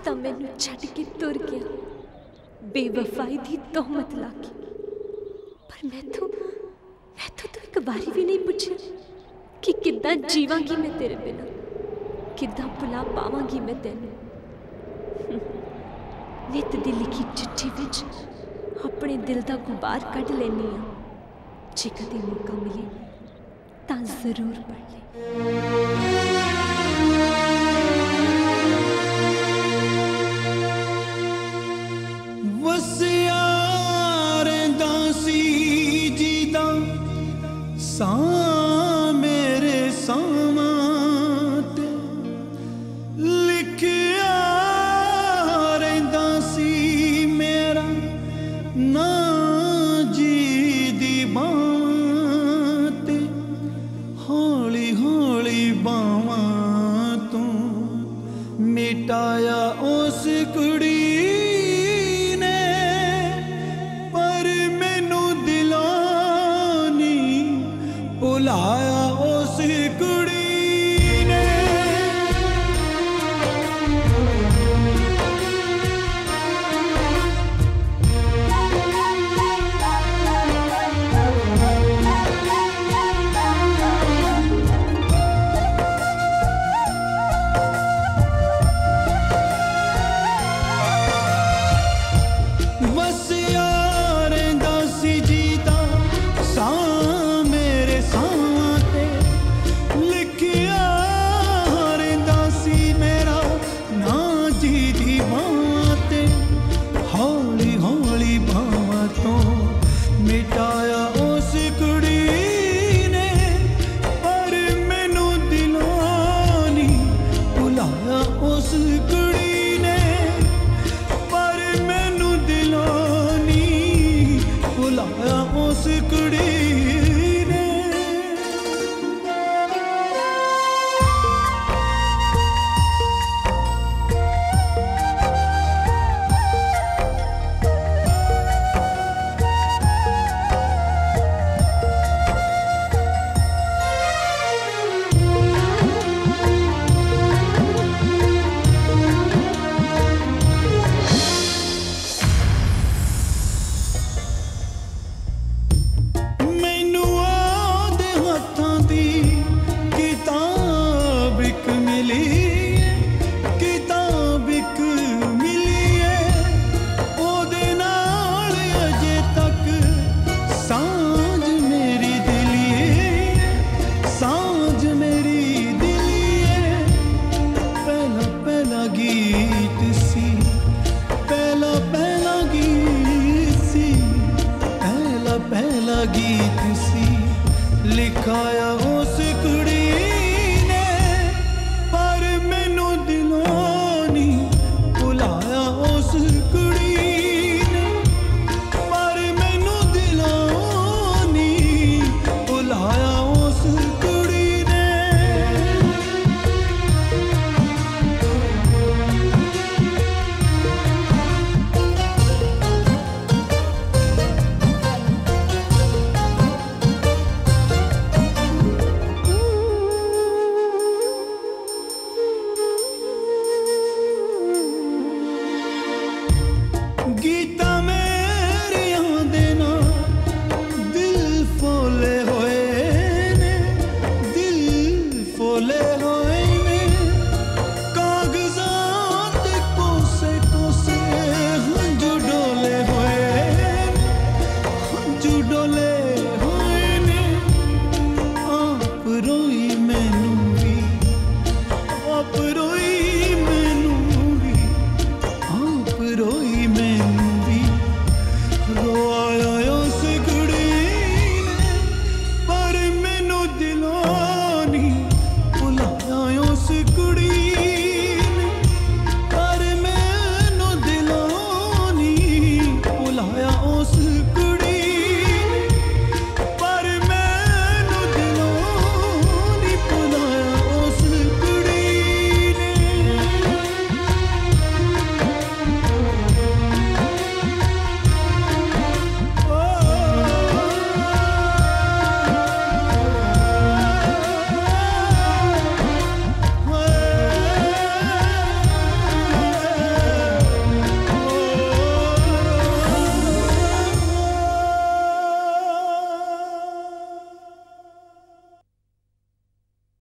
ਤਾਂ ਮੈਨੂੰ ਛੱਡ ਕੇ ਤੁਰ ਗਿਆ बेवफाई दी तोहमत लाके। पर मैं तो एक बारी भी नहीं पूछा कि किद्दां जीवांगी मैं तेरे बिना, किद्दां भुला पावांगी मैं तेनू। नित दी लिखी चिट्ठी विच अपने दिल दा गुबार कढ लैनी आ, जे कदे मौका मिले तां जरूर पढ़ ले। सा मेरे सामां ते लिखिया रहिंदा सी मेरा ना जी दी बावां ते, हौली हौली बावां तों मिटाया उस कुड़ी भुलाया उस कुड़ी ने। बस यार दासी जीता सा मेरे मिटाया उस कुड़ी ने, पर मैनू दिलों नी भुलाया उस कुड़ी ने, पर मैनू दिलों नी भुलाया उस कुड़ी ने। पहला गीत सी लिखाया उस कुड़ी ने, पर मैनू दिलों नी भुलाया उस कुड़ी ने, पर मैनू दिलों नी भुलाया उस कुड़ी ने। गीता मेरियां दे ना दिल फोले होए ने, दिल फोले होए ने, कागजात कोसे कोसे हंजू डोले होए, हंजू डोले